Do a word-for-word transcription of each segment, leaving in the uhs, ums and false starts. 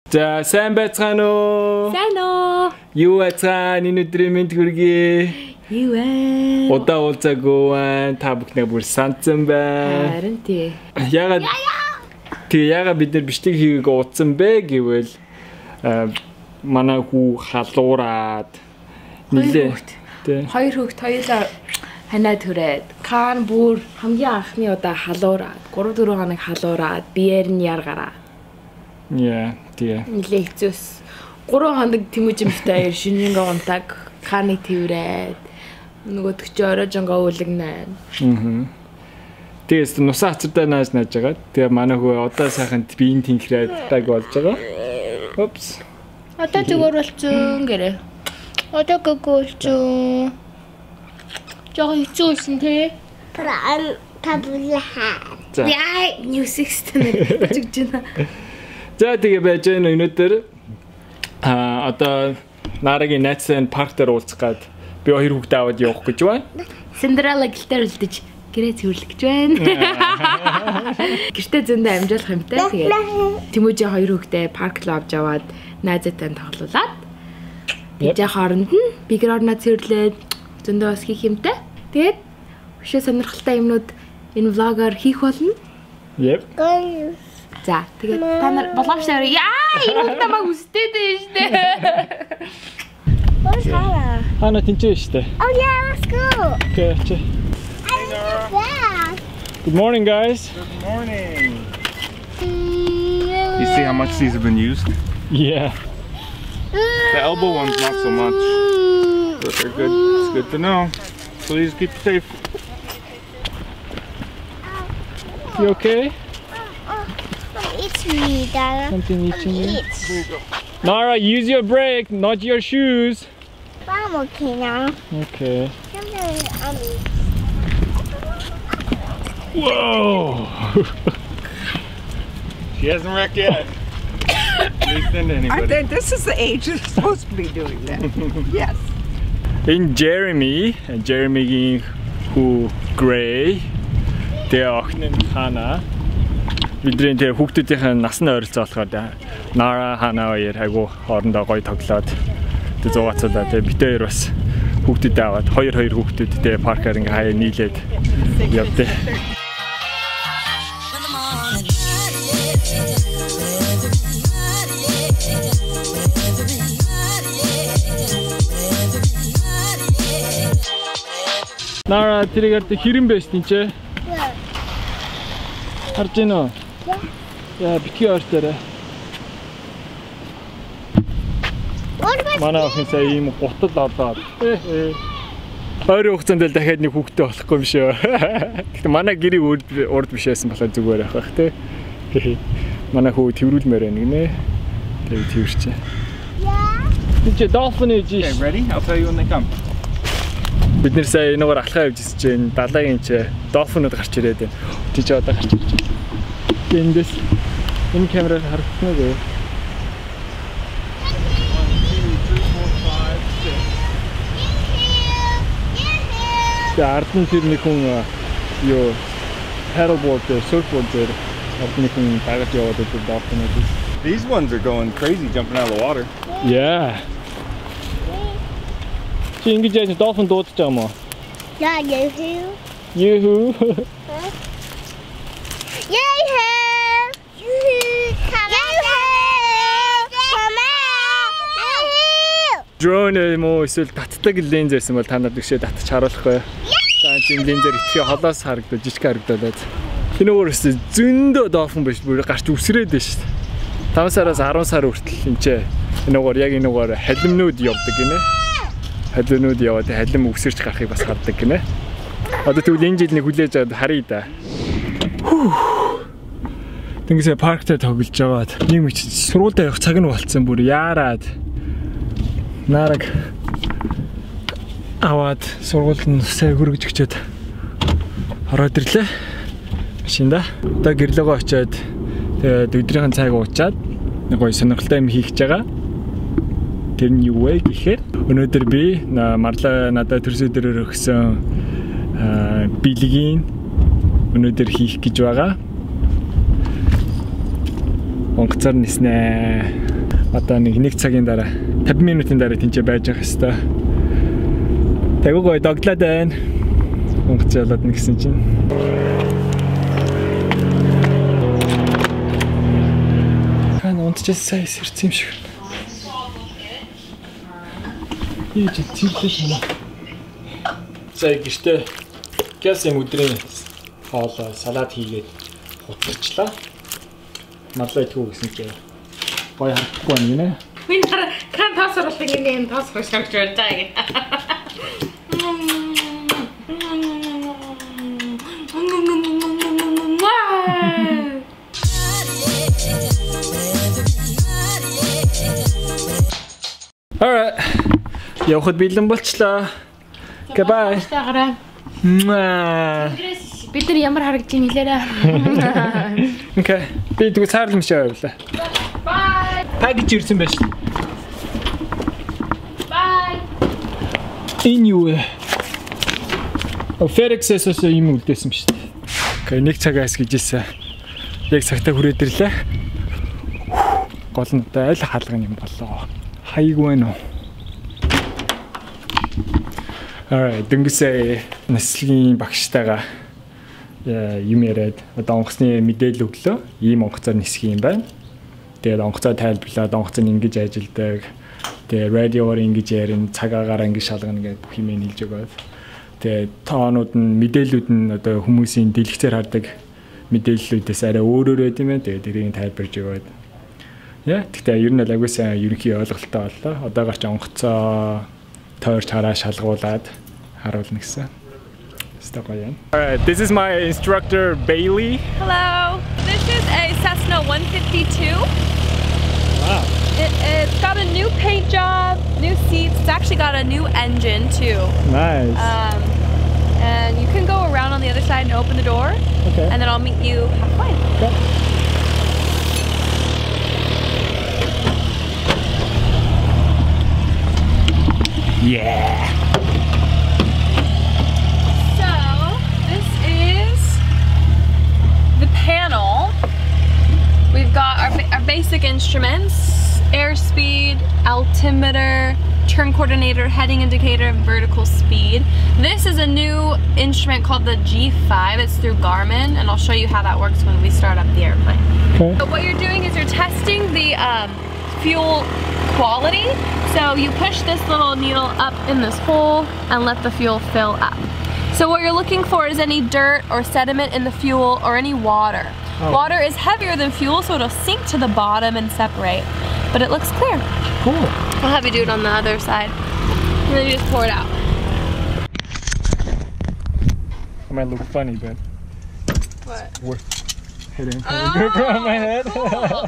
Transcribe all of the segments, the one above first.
За сайн байцгаана уу? Сайн уу? Юу байцгаана? Энэ өдрийн мэнд хүргэе. Юу вэ? Удаа уулзаагүй та бүхнээ бүр санцсан байна. Харин тий. Ягаад тий ягаад бид нар бичлэг хийгээг уудсан бэ гэвэл манай хүү халуураад нилээ. Тий. Хоёр хүүхд хоёулаа ханаад хүрээд Кан бүр хамгийн анхны удаа халуураад гурав дөрөв хоног халуураад биеэр нь яргараа. Яа, тий. Нилээ хэцүүс. гурав хоног Тэмүүжимтэй шинийн гонтаг Каны тэрээд нөгөө төгч орой жонго үлгэнэ. Аа. Тэгээс нусаа хацартай нааж нааж байгаа. Тэгээ манай хүү одоо сайхан биеийн тэнхрээд таг болж байгаа. Опс. Одоо зүгээр болчихсон гэрээ. Одоо гогоолчоо. Жоо хэцүүсэн тий. Пран таблаа. Яа, New sixteen гэж байна. За тэгээ байж гэнэ өнөөдөр а одоо Нарагийн найзсан парк дээр уулзах гээд би хоёр хүүхдээ аваад явах гэж байна. Cinderella гэлтэр үлдэж гэрээ цэвэрлэх гэж байна. Гэртээ зөндөө амжуулах юмтай. Тэгээд Тэмүүжи хоёр хүүхдээ парк руу авч яваад найзаатай тоглуулад бижээ хооронд нь бигэр орноо цэвэрлээд зөндөө бас хийх юмтай. Тэгээд өшөө сонирхолтой юмнууд энэ влогоор хийх болно. Yep. За тэгээд та нар боломжтой яа энэ хүүхдээ маа үстэй дээ штэ. Where's Hannah? Хана тэнцээ штэ. Oh yeah, let's go. Okay. Good morning, guys. Good morning. You see how much these have been used? Yeah. The elbow ones not so much, but they're good. It's good to know. Please keep safe. You okay? It's me, Dada. Something eating you? It's. Nara, use your brake, not your shoes. I'm okay now. Okay. Um, Whoa! She hasn't wrecked yet. Least into I anybody. think this is the age you're supposed to be doing that. Yes. In Jeremy, Jeremy who Gray, тэгээ охин нь Хана. Бидний тэгээ хүүхдүүдийн насны ойролцоо болохоор Нара Хана хоёр айгу хоорондоо гоё тоглоод тэгээ зугаацуулаа. Тэгээ бид хоёр бас хүүхдүүдээ аваад хоёр хоёр хүүхдүүдтэй паркаар ингээ хаяа нийлээд явдээ. Нара тэрийгээр хэрэн байж тэнцээ. Харж гин үү? Яа, битгий ойртойроо. Манай охин сая ийм гутал ороод. Ээ. Ойрын хугацаанд л дахиад нэг хүүхдтэй болохгүй юм шүү. Гэхдээ манай гэрийг урд биш байсан болохоор зүгээр байх бах тий. Манай хүү тэрүүлмээр байна гинэ. Тэгээ тэрчээ. Чи долфин ээж. Okay, ready? I'll tell you when they come. Бид нэр сая энэгээр алхаа явж ирсэн чинь далайгийн чи долфинууд гарч ирээд байна. Чи ч одоо гарч ирж байна. Эндээс энэ камераар харагдана уу? Ардан тэр нэг хүн юу paddleboard дээр surfboard дээр ардан нэг хүн дагаж яваад байдаг долфинууд. These ones are going crazy jumping out of the water. Yeah. Чи ингэж яаж долфин дуудаж байгаа юм уу? yeah, yoo-hoo. Yoo-hoo. Yoo-hoo. Yoo-hoo. Come out. Come out. Drone юм уу эсвэл татдаг ленз байсан бол та надад гişээ татчих харуулахгүй. За энэ лензээр итгэе холоос харагдаж жижиг харагдаад. Энэ өөрөөс зөндөө долфин биш бүр гарч үсрээд байна шүү дээ. таван сараас арван сар хүртэл энэ энэгээр яг энэгээр халимнууд явдаг гинэ. Халимнууд яваад халим үсэрч гарахыг бас харддаг гинэ. Одоо тэгвэл энэ жил нэг хүлээж аваад харъя да. Тэнгисээ парк дээр тоглож байгаад нэг мэт сургуультай явах цаг нь болцсон бүр яарад. Нараг аваад сургуульд нь сая хөргөж өчөөд ороод ирлээ. Машинда. Одоо гэрлөөгөө очиод тэгээд өдрийнхэн цайг уучаад нэг гоё сонирхолтой юм хийх гэж байгаа. Тэр нь юу вэ гэхээр өнөөдөр би марлаа надад төрсө дөрөөр өгсөн бэлгийн өнөөдөр хийх гэж байгаа. Онгоцоор ниснэ. Одоо нэг нэг цагийн дараа пятьдесят минутын дараа тэнцээ байж байгаа хэвээр. Тэгвэл гоё доглоод байна. Монгол жолоод нэгсэн чинь. Хан унтчихсан сайн сэрц юм шиг. Ийж тиймлээ. За гэртээ кэлсийн өдрийн хоол салат хийгээд утарчлаа. Марлаа идэх гэсэн чинь гоё харахгүй юм нэ. Миний кан тасралт ингэ энэ тас хошгож байж байгаа гэх. Alright. Явахд бэлэн болчлаа. Goodbye. Таараа. Маа. Бид нар ямар харагдаж ийн хэлээрээ. Окей. Би тэгвэл цаарлам шиг явлаа. Bye. Пакэж ирсэн байж. Bye. Энэ юу вэ? FedEx-ээс юм үлдээсэн шүү дээ. Окей, нэг цагаас гэж ийсэн. Яг цагтаа хүрээд ирлээ. Гол нь одоо аль хаалган юм болоо. Хайггүй нөө. Alright, дөнгөсөө наслын багштайгаа юм яриад одоо онгоцны мэдээлэл өглөө. Ийм онгоцоор нисэх юм байна. Тэгээд онгоцоо тайлбарлаад онгоц нь ингэж ажилдаг. Тэгээд радиоор ингэж ярин, цагаагаар ингэж шалгана гэдэг бүх юм хэлж өгөөд. Тэгээд тоонууд нь мэдээллүүд нь одоо хүмүүсийн дэлгэцээр хардаг мэдээллүүдээс арай өөрөөр байд юм байна. Тэгээд тэрийг тайлбарж өгөөд. Яа, тэгтээ ер нь агуу сайн ерөнхий ойлголттой боллоо. Одоогоор ч онгоцоо тойрч хараа шалгуулад харуулна гэсэн. Alright, this is my instructor Bailey. Hello. This is a Cessna one fifty-two. Wow. It, it's got a new paint job, new seats. It's actually got a new engine too. Nice. Um, and you can go around on the other side and open the door. Okay. And then I'll meet you halfway. Okay. Yeah. Panel. We've got our, our basic instruments, airspeed, altimeter, turn coordinator, heading indicator, and vertical speed. This is a new instrument called the G five. It's through Garmin, and I'll show you how that works when we start up the airplane. Okay. So what you're doing is you're testing the um, fuel quality. So you push this little needle up in this hole and let the fuel fill up. So what you're looking for is any dirt or sediment in the fuel or any water. Oh. Water is heavier than fuel, so it'll sink to the bottom and separate. But it looks clear. Cool. I'll have you do it on the other side. And then you just pour it out. It might look funny, but what? It's worth hitting from Oh, the GoPro on my head. Cool.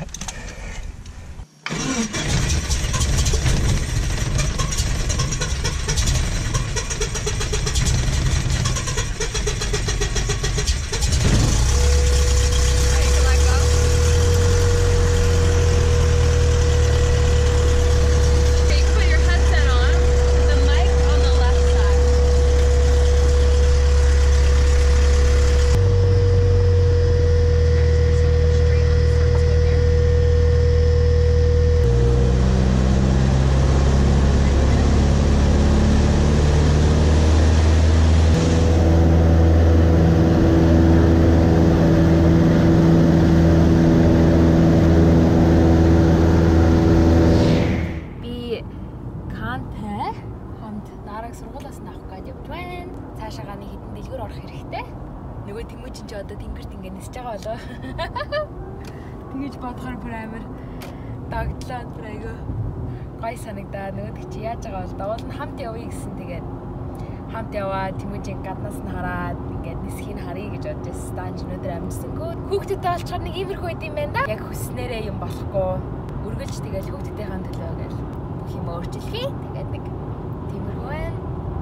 Тэгэж бодохоор бүр амар дагдлаад бүр айгүй гой санагдаад нөгөөд чи яаж байгаа бол доол нь хамт явъя гэсэн тэгээд хамт яваад Тэмүүжийн гаднаас нь хараад ингээд нисхийг харъя гэж бодож байсан. Даанч өнөөдөр амжсангүй. Хүүхдүүдтэй олчаар нэг иймэрхүү байд юм байна да. Яг хүснээрээ юм болохгүй. Үргэлж тэгэл хүүхдүүдийнхээ төлөө гэж бүх юм өөрчилхий. Тэгээд нэг тиймэрхүү байна.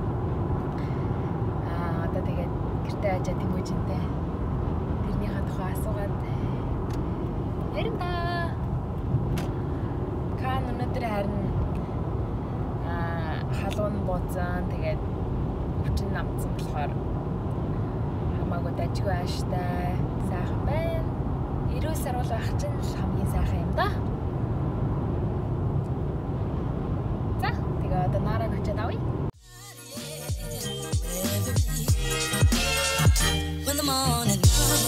Аа одоо тэгээд гэртээ ажаа Тэмүүжинтэй тэрнийхээ тухай асуугаад ярина. Кан өнөөдөр харин аа халуун бууцан тэгээд өвчин намцсан болохоор хамаагүй дажгүй ааштай сайхан байна. Ирүү сар бол ах чинь хамгийн сайхан юм да. одоо нараг очиад авъя. When the morning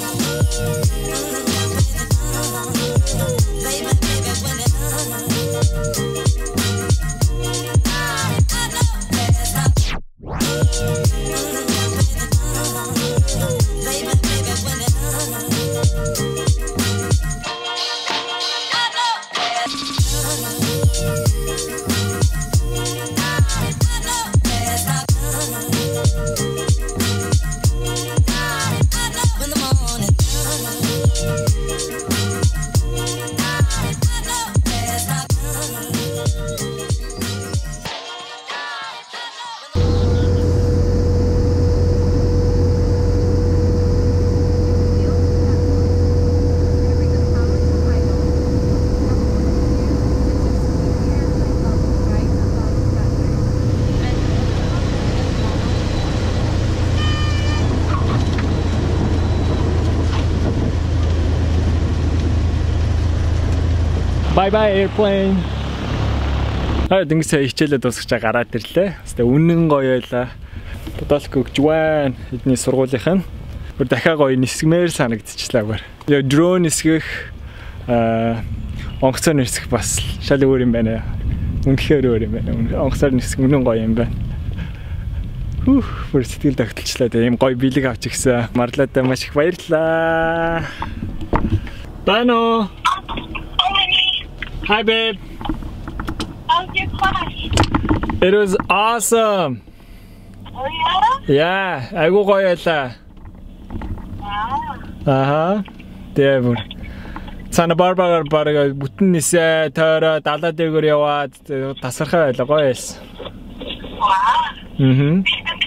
baby, baby, when it Bye bye airplane. Аа тэнгисээ хичээлээ дуусгачаа гараад ирлээ. Хэвээ үнэн гоё байлаа. Бодолгүй өгч байна. Эдний сургуулийнх нь. Бүр дахиад гоё нисгмээр санагдчихлаа бүр. Яа дрон нисгэх аа онгоцоор нисгэх бас шал өөр юм байна. Үнэхээр өөр юм байна. Онгоцоор нисгэх үнэн гоё юм байна. Хүү, бүр сэтгэл тогтолчлаа. Тэгээ ийм гоё бэлэг авч ирсэн. Марлаадаа маш их баярлалаа. Бано. Hi babe. How's your class? It was awesome. Oh yeah? Yeah, айгуу гоё байлаа. Wow. Аха. Тэвэр. Сана Барбара бараг бүтэн нисээ тойроо далаа дээгүүр яваад тасархай байлаа гоё байсан. Wow. Мм.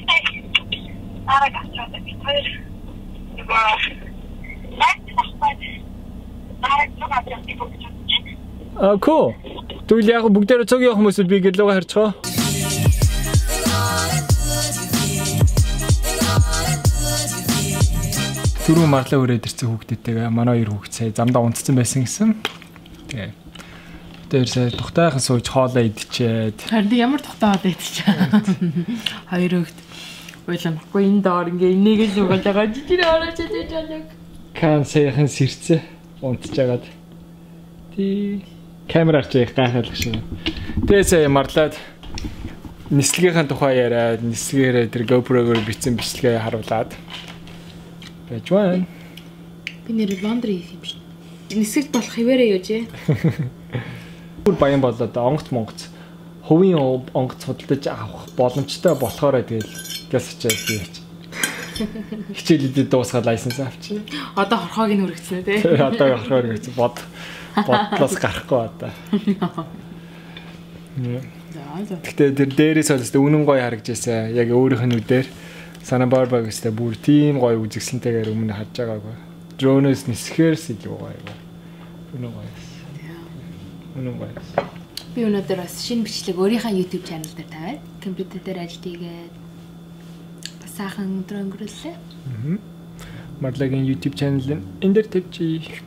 I got something to tell you. Wow. That's what I got to people to Oh cool. Тэгвэл яг бүгдээрээ цог явах хүмүүс би гэрлүүгээ харьцгаа. Түрүү марлаа өрөөд ирсэн хүүхдүүдтэйгээ манай хоёр хүүхд сая замдаа унтцсан байсан гэсэн. Тэгээ. Тэр сая тухтайхан сууж хоолоо идчихэд. Харин ямар тухтай хоолоо идчихээ. Хоёр хүүхд ойлгохгүй энэ доор ингээ энийг л угаал байгаа жижиг орооч идэж байгаа. Кан саяхан сэрцээ унтчихагаад. Тий камераар ч их гайхалтай шиг. Тэгээсээ марлаад нислэгийн тухай яриад нислэгээрээ тэр GoPro-гоор бичсэн бичлэгээ харуулад байж байна. Би нэр лондри хийх юм шиг. Нисгэж болох хിവэрээ юужээ. Бүр баян болоод онгоц монгоц хувийн онгоц судалдаж авах боломжтой болохоор тэгэл гяс очиад би яач. Хичээлүүдэд дуусгаад лайсенс авчих. Одоо хорхоог нь өргөцсөн тий. Одоо хорхоор гэж бод бодлоос гарахгүй одоо. Гэтэ тэр дээрээс олстой үнэн гоё харагдаж байсан. Яг өөрийнх нь үдээр Santa Barbara гэстэй бүр тийм гоё үзэгсэнтэйгээр өмнө харж байгаагүй. Дроноос нисэхээр илүү гоё. Үнэн гоё. Үнэн гоё. Би өнөөдөр бас шинэ бичлэг өөрийнхөө YouTube channel дээр тавиад компьютер дээр ажил хийгээд бас сайхан өдрөө өнгөрүүллээ. Аа. Марлагийн YouTube channel энэ дээр тавьчих.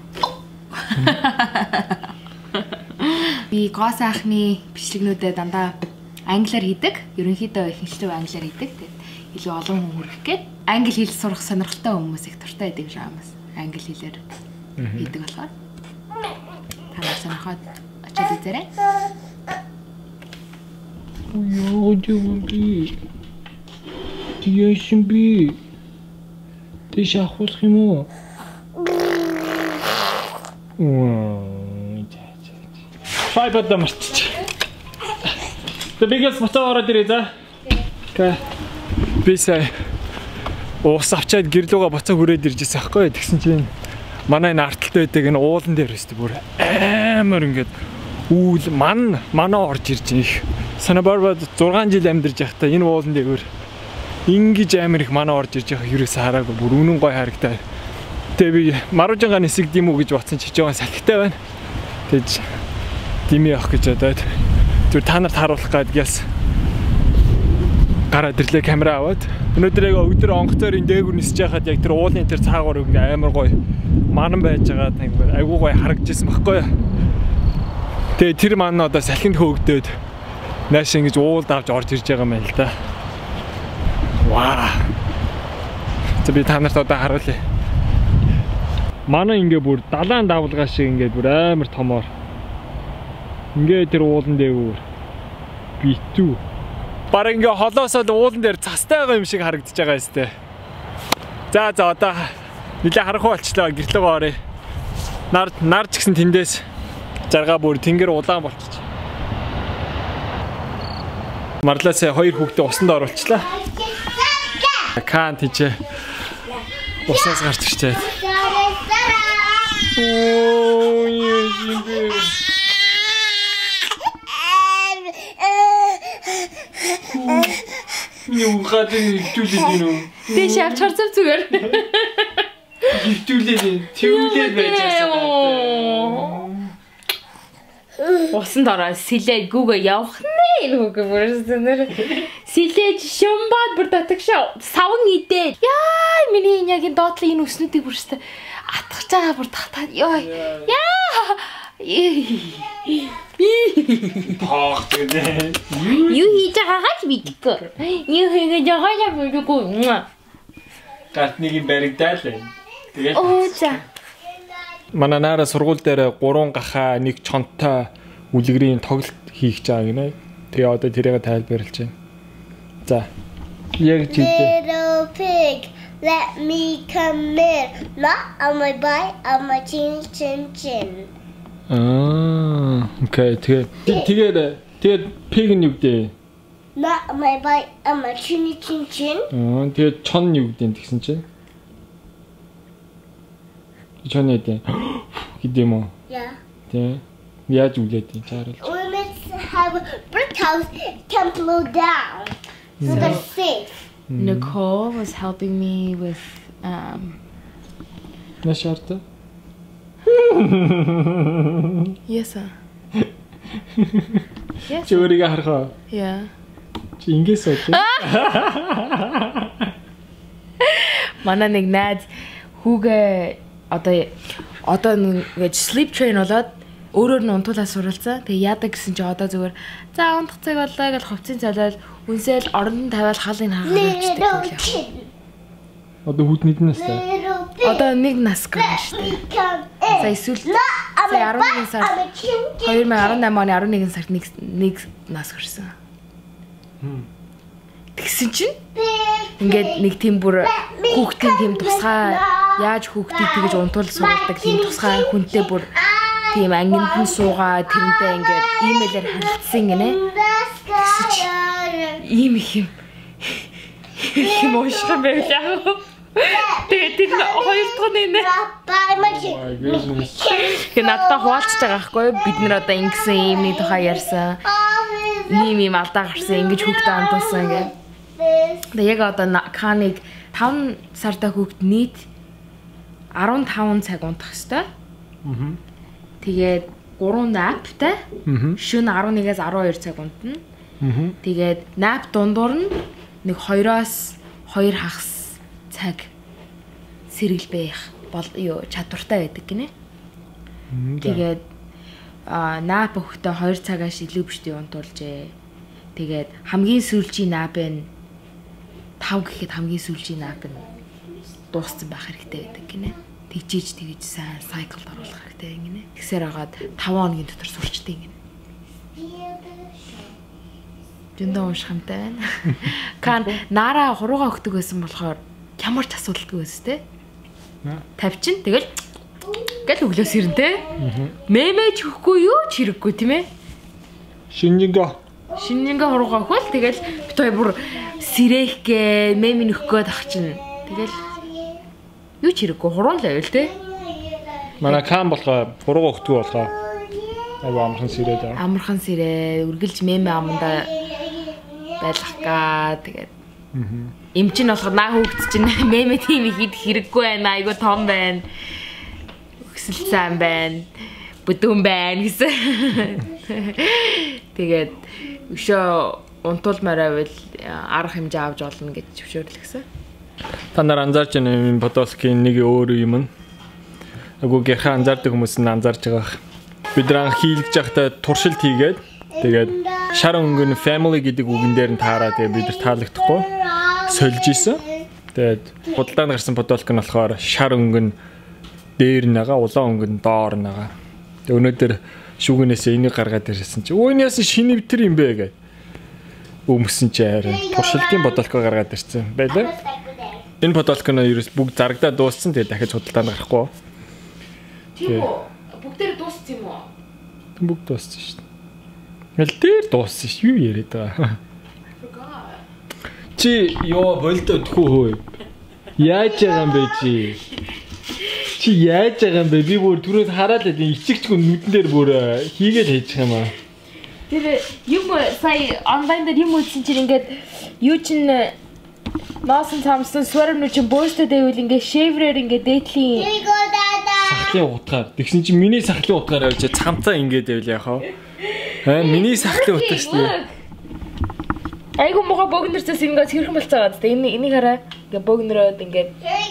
Би гоо сайхны бичлэгнүүдэд дандаа англиар хийдэг. Ерөнхийдөө ихэнхдээ англиар хийдэг. Тэгээд илүү олон хүн хүрэх гээд англи хэл сурах сонирхолтой хүмүүс их дуртай байдаг шаамаас. Англи хэлээр хийдэг болохоор. Та нар сонирхоод очиод үзээрэй. Яа жоо. Яшин би. Тэш ахуулах юм уу? Tripod да марччих. The biggest photo ороод ирээ за. Окей. Би сая уус авчаад гэрлүүгээ буцаа хүрээд ирж байсан байхгүй. Тэгсэн чинь манай энэ арталтай байдаг энэ уулан дээр өстө бүр амар ингээд үүл ман манаа орж ирж их. Santa Barbara зургаан жил амьдарч байхдаа энэ уулан дээр ингэж амар их манаа орж ирж байгаа ерөөсөө хараагүй бүр үнэн гой харагтай. Тэгээ би маружангаа нисэг димүү гэж батсан чижээгаа салхитай байна. Тэгж дими авах гэж бодоод зүр та нарт харуулах гээд яс гараад ирлээ камера аваад. Өнөөдөр яг өдөр онгоцоор энэ дээгүр нисэж байхад яг тэр уулын тэр цаагаар ингээ амар гоё манан байж байгаа нэг айгуу гоё харагдчихсан байхгүй юу. Тэгээ тэр ман одоо салхинд хөөгдөөд Нааш ингэж уулд авч орж ирж байгаа юм байна л да. Ваа. За би та нарт одоо харуулъя. Манай ингээ бүр далайн давлгаа шиг ингээ бүр амар томоор. Ингээ тэр уулан дээр битүү. Бараг ингээ холоосоо уулан дээр цастай байгаа юм шиг харагдаж байгаа юм. За за одоо нэлээ харахгүй болчлоо, гэрлэгээ оръё. Нар нар ч гэсэн тэндээс жаргаа бүр тэнгэр улаан болчих. Марлаас хоёр хүүхдээ усанд оруулчлаа. Каан тийч уснаас гарч ирчээ. Оо яа. Юу гадаг хөвтүүлээд юм уу? Дэш авч харцав зүгээр. Хөвтүүлээд төвлээд байж байгаа. Усанд ороо сэлээд гүгөө явах нэ гүгөө бүрсэнээр сэлээд шумбаад бүр татагшаа савн идээ. Яа миний ягийн доотлын энэ үснүүдийг бүрстэ атгах чагаа бүр татаа. Яа. Яа. Тох тэгээ. Юу хийж байгаагаа ч мэдгүй. Юу хийж байгаагаа мэдгүй. Гартныг баригдаа л. Тэгээд Оо за. манай наараа сургууль дээр гурван гахаа нэг чонтой үлгэрийн тоглолт хийх гэж байгаа гинэ. Тэгээ одоо тэрийг тайлбарлаж байна. За. Яг жишээ. Little pig, let me come in. Not on my bite, on my chin chin chin. Аа, окей. Тэгээ тэгээд тэгээд пиг нь юу гэдэг? Not on my bite, on my chin chin chin. Аа, тэгээд чон юу гэдэг тэгсэн чинь? Чон яа гэдэг юм уу? Yeah. Тэ. Яаж үлээд юм чаарал. We must have a brick house can blow down. So that's safe. Nicole was helping me with um Нашаарта. Yes sir. Yes. Чөөрийг харахаа. Yeah. Чи ингээс очив. Манай нэг найз хүүгээ одоо одоо ингэж sleep train болоод өөрөөр нь унтуулаад суралцсан. Тэгээ яадаг гэсэн чи одоо зүгээр за унтах цаг боллоо гэж хувцсын цалаад үнсэл оронд тавиал халыг хаагаад Little Одоо хүүтнийд настай. Little pig. одоо нэг нас гарна шүү дээ. Come in. За эсвэл Not on за my eleven bite, сард on my chin chin. two thousand eighteen оны eleven сард нэг нэг нас хүрсэн. Тэгсэн чинь ингээд нэг тийм бүр хүүхдийн тийм тусгай яаж хүүхдийг тэгэж унтуул суулдаг тийм тусгай хүнтэй бүр тийм ангинд нь суугаа тэрнтэй ингээд имэйлээр харилцсан гинэ. Ийм их юм. Ийм уушх юм байла. Тэгээд тэр хоёр дахь нь By my chin. тэгээд надад хуваалцж байгаа байхгүй юу? Бид нэр одоо ингэсэн иймний тухай ярьсан. Ийм ийм алдаа гарсан ингэж хүүхдээ андуулсан гэх. Тэгээд яг одоо Каныг five сарда хүүхд нийт fifteen цаг унтах ёстой. Аа. Тэгээд three наптай. Шөнө eleven-ээс twelve цаг унтна. Аа. Тэгээд нап дундуур нь нэг two-оос two хагас цаг сэргэл байх бол юу чадвартай байдаг гинэ. Тэгээд а нап өгтөө two цагаас илүү биштэй унтуулжээ. Тэгээд хамгийн сүүлчийн нап нь five гэхэд хамгийн сүүлчийн нап нь дууссан байх хэрэгтэй байдаг гинэ. Тэгжиж тэгж сайн сайклд оруулах хэрэгтэй гинэ. Тэгсээр хагаад five хоногийн дотор сурчдаг гинэ. Дэндээ уушхамтай байна. Кан нараа хуруугаа өгдөг байсан болохоор ямар ч асуудалгүй байсан те. Тавчин тэгэл гэл өглөөс ирэн те. Мэмэж хөхгүй юу ч хэрэггүй тийм ээ. Шинжингээ. Шинжингээ хуруугаа өгвөл тэгэл бит хоёр бүр сэрээхгээ мэмийн өгөхгээд ах чинь. Тэгэл юу ч хэрэггүй хуруун л байвал те. Манай Кан болохоо хуруугаа өгдөг болохоо айгу амархан сэрээд байгаа. Амархан сэрээ үргэлж мэмэ аманда байлах га тэгээд эм чин болохоор наа хөөгч чинь мэмэ тийм их ид хэрэггүй байна айгу том байна өксөлцэн байна бүдүүн байна гэсэн тэгээд өшөө унтуулмаар байвал арга хэмжээ авч олно гэж зөвшөөрлөгсөн. Та нар анзаарч байна энэ Подолскийн нэг өөр юм. Агуу гэрхэн анзаардаг хүмүүс нь анзаарч байгаа. Бид ран хийлгэж байхдаа туршилт хийгээд тэгээд шар өнгөн family гэдэг үгэн дээр нь таараа тэгээ бид нар таалагдахгүй сольж исэн. Тэгээд худалдаанд гарсан бодолк нь болохоор шар өнгөн дээр нэга, улаан өнгөн доор нэга. Тэгээд өнөөдөр шүүгнээс энийг гаргаад ирсэн чи өө энэс шинэ битэр юм бэ гэдэг. Өмсөн чи харин туршилтын бодолк гаргаад ирсэн байлаа. Энэ бодолк нь ерөөс бүгд зарагдаад дууссан. Тэгээд дахиад худалдаанд гарахгүй. Тийм үү? Бүгдээр дууссан юм уу? Бүгд дууссан шүү дээ. Мэл дээр дууссан шүү. Юу яриад байгаа. Чи ёо болдоо тхүү хөө. Яаж байгаа юм бэ чи? Чи яаж байгаа юм бэ? Би бүр түрүүнд хараад л ичигчгүй нүдэн дээр бүр хийгээд хайчих юм аа. Тэр юм сая онлайн дээр юм үзсэн чинь ингээд юу чин Носон цамсан свармны чин бөөстэй дэвэл ингээд шеврээр ингээд дээдлийн сахлын утгаар. Тэгсэн чинь миний сахлын утгаар явж цамцаа ингээд байл яхаа. Аа миний сахлын утгаар шүү дээ. Айгу муха богнэрсээс ингээд хэрхэн болцоод тэ энэ энийг хараа. Ингээд богнөрөөд ингээд.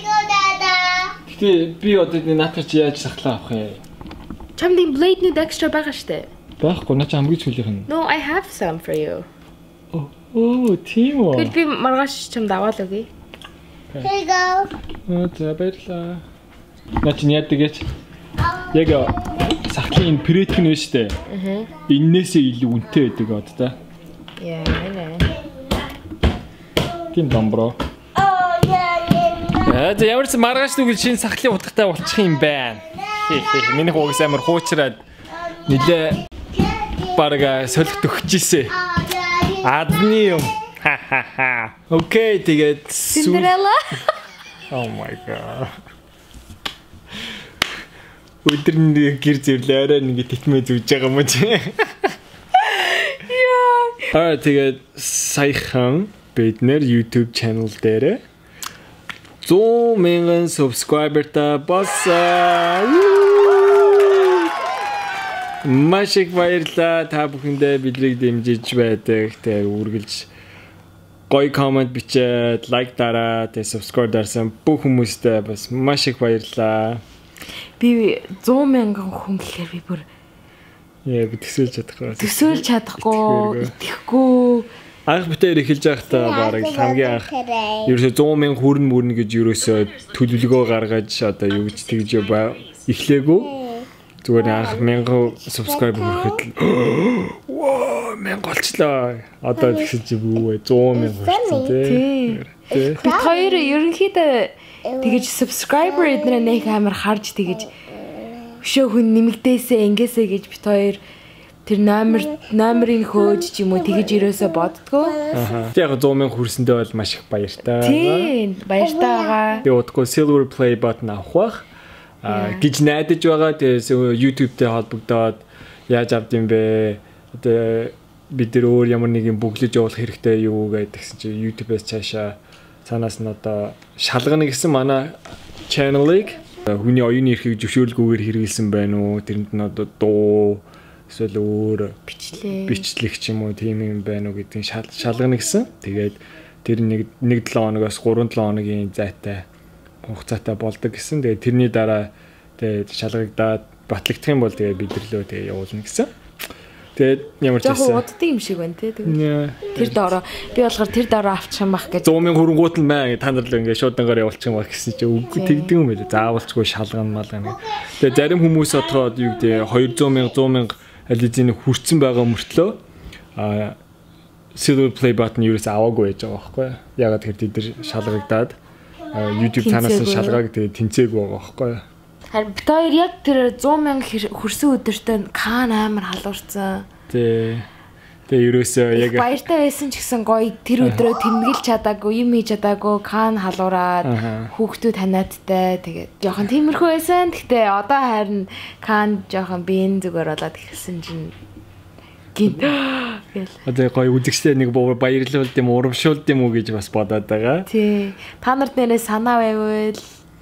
Гэтэ би одоо наатар чи яаж сахлаа авах юм? Чамд энэ blade нэг extra байгаа штэ. Байхгүй наа чи хамгийн чөлөөх нь. No, I have some for you. Оо, тийм үү. Тэгэл би маргааш чамд аваад өгье. Here you go. Аа, за баярлаа. Наа чи яадаг гэж. Яг сахлын прэт нь биш үү? Аа. Иннээсээ илүү үнэтэй байдаг бод та. Яа, нэ. Тийм домбро. Oh, yeah, yeah. Аа, за ямар ч маргааш түгэл шинэ сахлын утгатай болчих юм байна. Миний хуугс амар хуучраад нилээ барга солих төгчжээ. Адны юм. Ха ха ха. Окей, тэгээд Cinderella. Oh my god. Өдрийн гэр зэрлээ арай нэг тэтмээ зүүж байгаа юм чи. Яа. Аа тэгээд саяхан бид нэр YouTube channel дээр one hundred thousand subscriber та болсон. Маш их баярлалаа та бүхэндээ бидрийг дэмжиж байдаг. Тэгээ үргэлж гоё комент бичээд, лайк дараа, тэгээ subscribe дарсан бүх хүмүүстээ бас маш их баярлалаа. Би one hundred мянган хүн гэхээр би бүр яа би төсөөлж чадахгүй. Төсөөлж чадахгүй, итгэхгүй. Анх битээр эхэлж байхдаа бараг хамгийн анх ерөөсөө one hundred мянган хүрэн мөрнө гэж ерөөсөө төлөвлөгөө гаргаж одоо юу гэж тэгж эхлэегүй. Зүгээр анх мянган subscriber хүрэхэд воо мянга болчлоо. Одоо тэгсэн чи бүү one hundred мянга болсон тий. Бид хоёр ерөнхийдөө тэгэж subscriber эднэр нэг амар харж тэгэж өшөө хүн нэмэгдээсээ ингээсээ гэж бид хоёр тэр номер номерыг хөөж ч юм уу тэгэж ерөөсөө боддгоо. Аа. Яг one hundred мянга хүрсэндээ бол маш их баяртай. Тий, баяртай байгаа. Би удахгүй silver play button авах бах. А гэж найдаж байгаа. Тэгээ YouTube-тэй холбогдоод яаж авд юм бэ? Одоо бид нар өөр ямар нэг юм бүглэж явуулах хэрэгтэй юу гэдгсэн чи YouTube-ээс цаашаа цаанаас нь одоо шалгана гэсэн манай channel-ыг хүний оюуны эрхийг зөвшөөрлгүйгээр хэрэгэлсэн байна уу? Тэрэнд нь одоо дуу эсвэл өөр бичлэг бичлэг ч юм уу тийм юм байна уу гэдгийг шалгана гэсэн. Тэгээд тэр нэг нэг seven хоногоос three seven хоногийн зайтай хугацаатай болдог гэсэн. Тэгээ тэрний дараа тэгээ шалгагдаад батлагдах юм бол тэгээ бидэрлөө тэгээ явуулна гэсэн. Тэгээд ямар ч байсан. Яг уддаг юм шиг байна тий. Тэр доороо би болохоор тэр доороо авчих юм бах гэж. one hundred мянган хөрөнгөт нь маа та нар л ингээ шуудангаар явуулчих юм бах гэсэн чи үгүй тэгдэг юм байлаа. Заавалчгүй шалгана малгана. Тэгээ зарим хүмүүс одоход юу гэдэг two hundred мянган one hundred мянган ализины хүрцэн байгаа мөртлөө а silver play button юу ч аваагүй байж байгаа байхгүй. Ягаад тэр тэд нар шалгагдаад YouTube танаас шалгааг тэгээ тэнцээг байгаа байхгүй. Харин бид хоёр яг тэр one hundred мянга хүрсэн өдөртөө каан амар халуурсан. Тэ. Тэгээ ерөөсөө яг баяртай байсан ч гэсэн гоё тэр өдрөө тэмдэглэж чадаагүй, юм хийж чадаагүй, каан халуураад хүүхдүүд ханиадтай тэгээд жоохон тиймэрхүү байсан. Гэхдээ одоо харин каан жоохон биен зүгээр болоод ихсэн чинь гинт гэл. Одоо гоё үзэгчтэй нэг баярлуулд юм, урамшуулд юм уу гэж бас бодоод байгаа. Тий. Та нарт нэрээ санаа байвал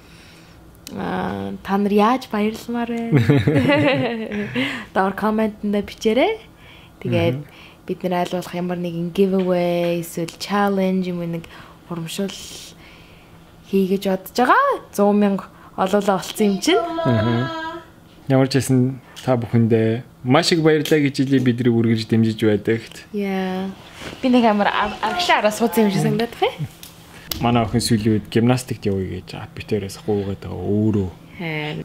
аа та нар яаж баярламаар вэ? Доор комментэнд бичээрэй. Тэгээд бид нэр айлуулах ямар нэгэн giveaway эсвэл challenge юм нэг урамшуул хийгэж бодож байгаа. one hundred мянга олоолаа олцсон юм чинь. Аа. Ямар ч байсан та бүхэндээ Маш их баярлалаа гэж хэлээ бидний үргэлж дэмжиж байдагт. Яа. Би нэг амар агшаараа суудсан юм шиг санагдаад бай. Манай охин сүүлийн үед гимнастикт явъя гэж битээрээс гуугаад байгаа өөрөө. Haa.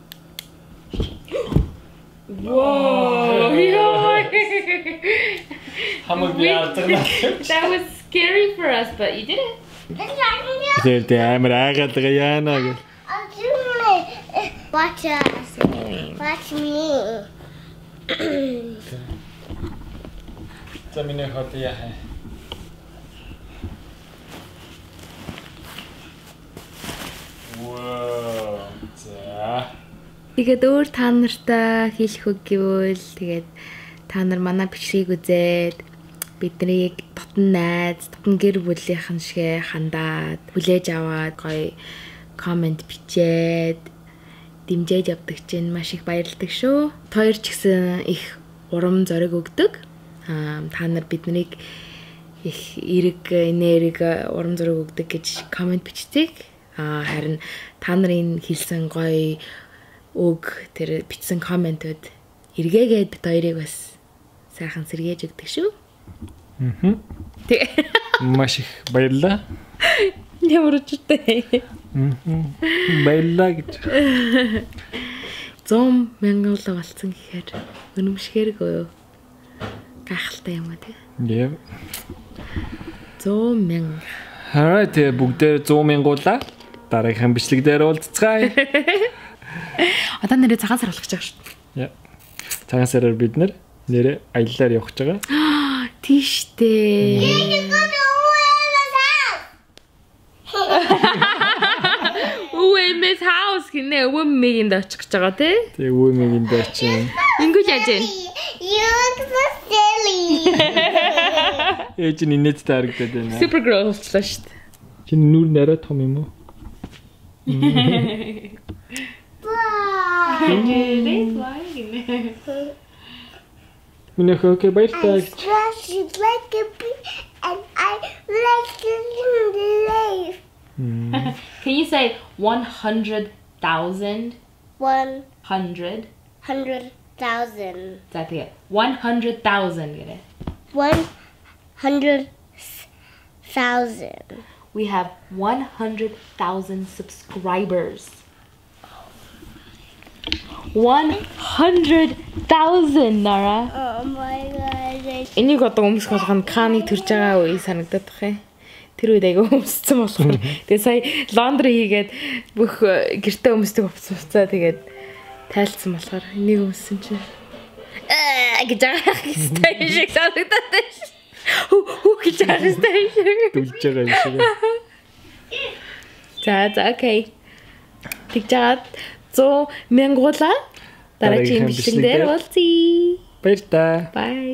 Whoa. Хамаг яатна. That was scary for us, but you did it. Тэр тэ амар аагаад байгаа яана гэх. Watch us. Watch me. За миний хот яа. Wow. За. Тэгээд өөр та нартай хэлэх үг гэвэл тэгээд та нар манай бичгийг үзээд биднийг дотн найз, дотн гэр бүлийнхэн шиг хандаад, хүлээж аваад гоё комент бичээд дэмжиж явдаг чинь маш их баярлалдаг шүү. Хоёр ч гэсэн их урам зориг өгдөг. Аа та нар биднийг их эрэг, энерги, урам зориг өгдөг гэж комент бичдэг. Аа харин та нарын хэлсэн гоё үг тэр бичсэн комментууд эргээгээд бит хоёрыг бас сайхан сэргээж өгдөг шүү. Мм. Маш их баярлалаа. Ямар ч үгүй. Мм. Баярлалаа гэж. зуун мянган болсон гэхээр өнөмшгээргүй юу? Гайхалтай юм аа тий. Yeah. зуун мянга. Хараа тэ бүгдээ зуун мянгуулаа. Дараагийн бичлэг дээр уулзцгаая. Одоо нэрээ цагаан сар болох гэж байгаа шүү дээ. Yeah. Цагаан сараар бид нэр нэрээ аяллаар явах гэж байгаа. Тийштэй. Өвөөмэс хаус гинэ өвөөмгийн д очих гэж байгаа тий. Тэгээ өвөөмгийн д очих. Ингүүж яаж вэ? You look so silly. Ээж нь инээд таарагдаад байна. Super girl болчихлоо шүү дээ. Чиний нүур нэрээ том юм уу? Миний хөөе баяртай. She's like a bee and I like to live. Can you say one hundred thousand? One Hundred. hundred thousand. That's it. One hundred thousand. Get it? One hundred thousand. We have one hundred thousand subscribers. One hundred thousand, Nara. Oh my god. Энийг одоо өмсөх болгоно Каны төрж байгаа үе санагдаад бах юм. Тэр үед айгаа өмссөн болохоор. Тэгээ сая лондри хийгээд бүх гэртээ өмсдөг уцаа тэгээд тайлцсан болохоор энийг өмссөн чинь аа гэж байгаа хэвээр шиг санагдаад байна. Хүү хүү гэж байгаа хэвээр шиг. Дүлж байгаа юм шиг. За за окей. Тэгжээд зуун мянгуулаа дараагийн бичлэг дээр уулзъя. Баярлалаа. Bye.